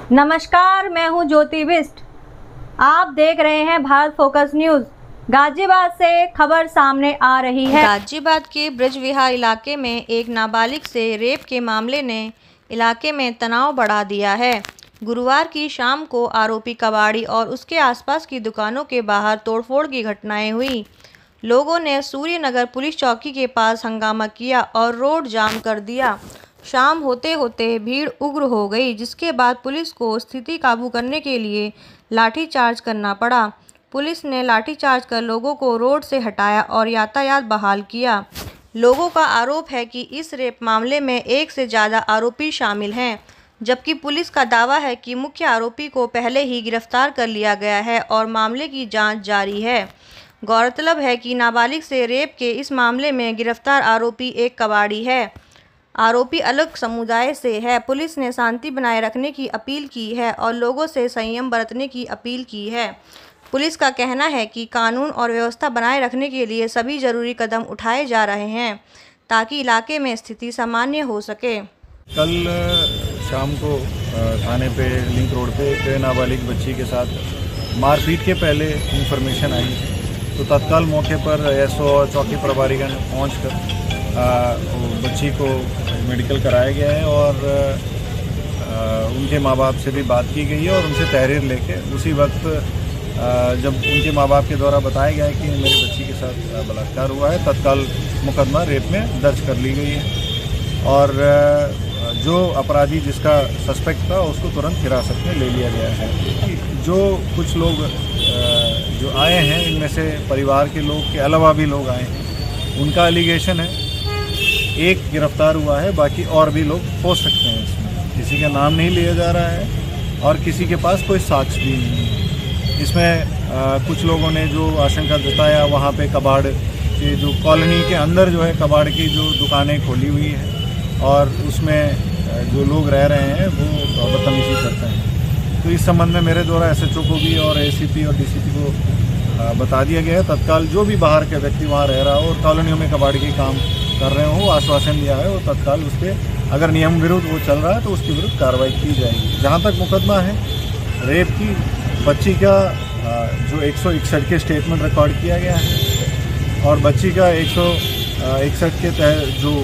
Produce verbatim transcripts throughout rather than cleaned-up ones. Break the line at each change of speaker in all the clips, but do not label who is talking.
नमस्कार, मैं हूं ज्योति बिस्ट। आप देख रहे हैं भारत फोकस न्यूज। गाजियाबाद से खबर सामने आ रही है।
गाजियाबाद के ब्रज विहार इलाके में एक नाबालिग से रेप के मामले ने इलाके में तनाव बढ़ा दिया है। गुरुवार की शाम को आरोपी कबाड़ी और उसके आसपास की दुकानों के बाहर तोड़फोड़ की घटनाएं हुई। लोगों ने सूर्यनगर पुलिस चौकी के पास हंगामा किया और रोड जाम कर दिया। शाम होते होते भीड़ उग्र हो गई, जिसके बाद पुलिस को स्थिति काबू करने के लिए लाठीचार्ज करना पड़ा। पुलिस ने लाठीचार्ज कर लोगों को रोड से हटाया और यातायात बहाल किया। लोगों का आरोप है कि इस रेप मामले में एक से ज़्यादा आरोपी शामिल हैं, जबकि पुलिस का दावा है कि मुख्य आरोपी को पहले ही गिरफ्तार कर लिया गया है और मामले की जांच जारी है। गौरतलब है कि नाबालिग से रेप के इस मामले में गिरफ्तार आरोपी एक कबाड़ी है। आरोपी अलग समुदाय से है। पुलिस ने शांति बनाए रखने की अपील की है और लोगों से संयम बरतने की अपील की है। पुलिस का कहना है कि कानून और व्यवस्था बनाए रखने के लिए सभी जरूरी कदम उठाए जा रहे हैं ताकि इलाके में स्थिति सामान्य हो सके।
कल शाम को थाने पे लिंक रोड पे एक नाबालिग बच्ची के साथ मारपीट के पहले इंफॉर्मेशन आई, तो तत्काल मौके पर एसओ और चौकी प्रभारीगण पहुंचकर बच्ची को मेडिकल कराया गया है और आ, उनके माँ बाप से भी बात की गई है और उनसे तहरीर लेके उसी वक्त आ, जब उनके माँ बाप के द्वारा बताया गया है कि मेरी बच्ची के साथ बलात्कार हुआ है, तत्काल मुकदमा रेप में दर्ज कर ली गई है और आ, जो अपराधी जिसका सस्पेक्ट था उसको तुरंत हिरासत में ले लिया गया है। जो कुछ लोग आ, जो आए हैं, इनमें से परिवार के लोग के अलावा भी लोग आए हैं, उनका एलिगेशन है एक गिरफ्तार हुआ है, बाकी और भी लोग हो सकते हैं। इसमें किसी का नाम नहीं लिया जा रहा है और किसी के पास कोई साक्ष्य भी नहीं है। इसमें आ, कुछ लोगों ने जो आशंका जताया, वहाँ पे कबाड़ के जो कॉलोनी के अंदर जो है कबाड़ की जो दुकानें खोली हुई है और उसमें जो लोग रह रहे हैं वो बदतमीजी करते हैं। तो इस संबंध में मेरे द्वारा एसएचओ को भी और एसीपी और डीसीपी को बता दिया गया है। तत्काल जो भी बाहर के व्यक्ति वहाँ रह रहा हो और कॉलोनियों में कबाड़ के काम कर रहे हो, आश्वासन दिया है, वो तत्काल उस पर अगर नियम विरुद्ध वो चल रहा है तो उसके विरुद्ध कार्रवाई की जाएगी। जहाँ तक मुकदमा है रेप की बच्ची का, जो एक सौ इकसठ के स्टेटमेंट रिकॉर्ड किया गया है और बच्ची का एक सौ इकसठ के तहत जो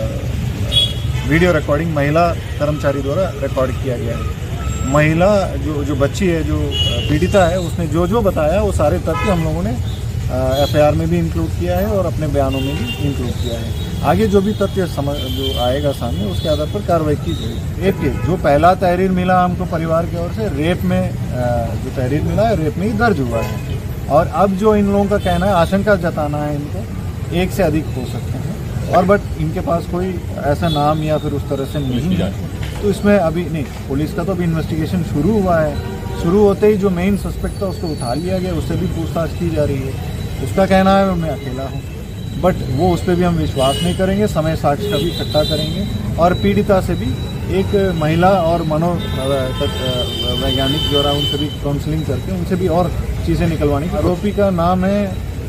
वीडियो रिकॉर्डिंग महिला कर्मचारी द्वारा रिकॉर्ड किया गया है। महिला जो जो बच्ची है, जो पीड़िता है, उसने जो जो बताया वो सारे तथ्य हम लोगों ने एफआईआर में भी इंक्लूड किया है और अपने बयानों में भी इंक्लूड किया है। आगे जो भी तथ्य समझ जो आएगा सामने, उसके आधार पर कार्रवाई की जाएगी। एक जो पहला तहरीर मिला हमको परिवार की ओर से, रेप में जो तहरीर मिला है रेप में ही दर्ज हुआ है और अब जो इन लोगों का कहना है, आशंका जताना है इनको, एक से अधिक हो सकते हैं और बट इनके पास कोई ऐसा नाम या फिर उस तरह से नहीं है। तो इसमें अभी नहीं, पुलिस का तो अभी इन्वेस्टिगेशन शुरू हुआ है। शुरू होते ही जो मेन सस्पेक्ट था उसको उठा लिया गया, उससे भी पूछताछ की जा रही है। उसका कहना है मैं अकेला हूँ, बट वो उस पर भी हम विश्वास नहीं करेंगे। समय साक्ष्य का भी इकट्ठा करेंगे और पीड़िता से भी एक महिला और मनो वैज्ञानिक द्वारा उनसे भी काउंसलिंग करके उनसे भी और चीज़ें निकलवानी। आरोपी का नाम है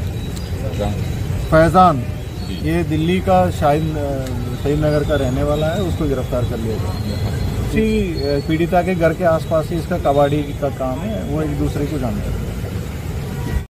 फैज़ान, ये दिल्ली का शाहिद शहीद नगर का रहने वाला है। उसको गिरफ्तार कर लिया गया। इसी पीड़िता के घर के आसपास ही इसका कबाड़ी का काम है, वो एक दूसरे को जानते हैं।